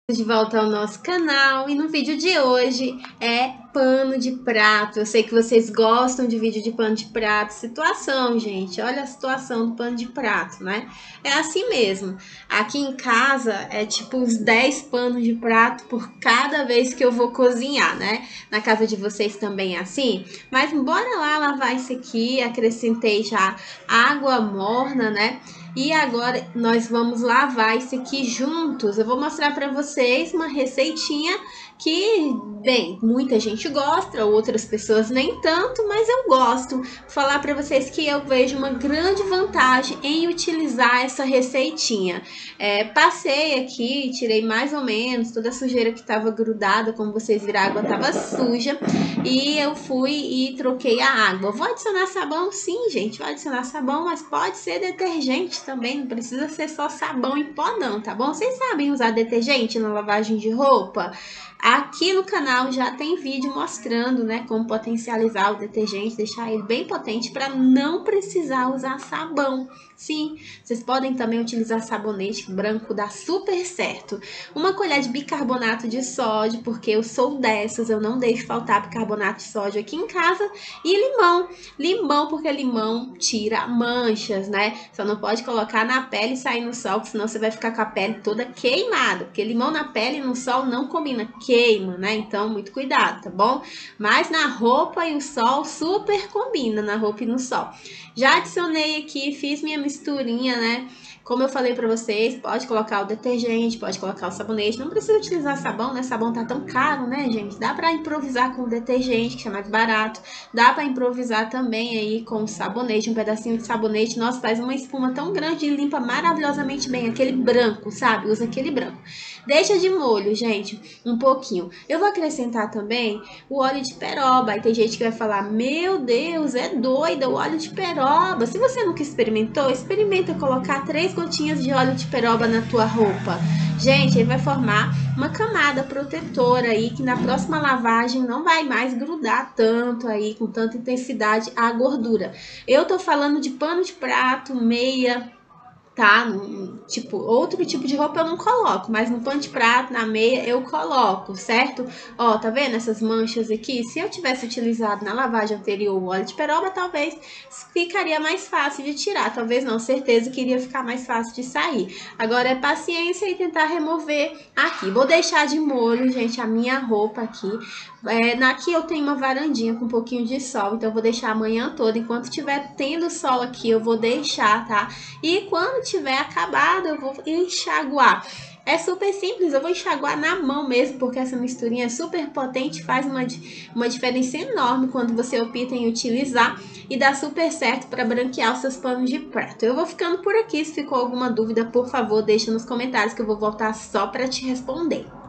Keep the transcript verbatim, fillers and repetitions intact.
De volta ao nosso canal, e no vídeo de hoje é pano de prato. Eu sei que vocês gostam de vídeo de pano de prato. Situação, gente, olha a situação do pano de prato, né? É assim mesmo. Aqui em casa é tipo uns dez panos de prato por cada vez que eu vou cozinhar, né? Na casa de vocês também é assim? Mas bora lá lavar isso aqui. Acrescentei já água morna, né? E agora nós vamos lavar isso aqui juntos. Eu vou mostrar para vocês uma receitinha que, bem, muita gente gosta, outras pessoas nem tanto, mas eu gosto. Vou falar para vocês que eu vejo uma grande vantagem em utilizar essa receitinha. É, passei aqui, tirei mais ou menos toda a sujeira que estava grudada, como vocês viram, a água estava suja. E eu fui e troquei a água. Vou adicionar sabão? Sim, gente, vou adicionar sabão, mas pode ser detergente também, não precisa ser só sabão em pó não, tá bom? Vocês sabem usar detergente na lavagem de roupa? Aqui no canal já tem vídeo mostrando, né, como potencializar o detergente, deixar ele bem potente para não precisar usar sabão. Sim, vocês podem também utilizar sabonete branco, dá super certo. Uma colher de bicarbonato de sódio, porque eu sou dessas, eu não deixo faltar bicarbonato de sódio aqui em casa. E limão, limão porque limão tira manchas, né? Só não pode colocar na pele e sair no sol, senão você vai ficar com a pele toda queimada, porque limão na pele e no sol não combina, queima, né? Então, muito cuidado, tá bom? Mas na roupa e o sol super combina, na roupa e no sol. Já adicionei aqui, fiz minha misturinha, né? Como eu falei pra vocês, pode colocar o detergente, pode colocar o sabonete. Não precisa utilizar sabão, né? Sabão tá tão caro, né, gente? Dá pra improvisar com o detergente, que é mais barato. Dá pra improvisar também aí com o sabonete, um pedacinho de sabonete. Nossa, faz uma espuma tão grande e limpa maravilhosamente bem. Aquele branco, sabe? Usa aquele branco. Deixa de molho, gente, um pouquinho. Eu vou acrescentar também o óleo de peroba. Aí tem gente que vai falar, meu Deus, é doida o óleo de peroba. Se você nunca experimentou, experimenta colocar três gotinhas de óleo de peroba na tua roupa. Gente, ele vai formar uma camada protetora aí que na próxima lavagem não vai mais grudar tanto aí, com tanta intensidade, a gordura. Eu tô falando de pano de prato, meia, tá? No, tipo, outro tipo de roupa eu não coloco, mas no pano de prato, na meia, eu coloco, certo? Ó, tá vendo essas manchas aqui? Se eu tivesse utilizado na lavagem anterior o óleo de peroba, talvez ficaria mais fácil de tirar. Talvez não, certeza que iria ficar mais fácil de sair. Agora é paciência e tentar remover aqui. Vou deixar de molho, gente, a minha roupa aqui. É, aqui eu tenho uma varandinha com um pouquinho de sol, então eu vou deixar a manhã toda. Enquanto estiver tendo sol aqui, eu vou deixar, tá? E quando tiver acabado, eu vou enxaguar. É super simples, eu vou enxaguar na mão mesmo, porque essa misturinha é super potente, faz uma, uma diferença enorme quando você opta em utilizar e dá super certo para branquear os seus panos de prato. Eu vou ficando por aqui, se ficou alguma dúvida, por favor, deixa nos comentários que eu vou voltar só para te responder.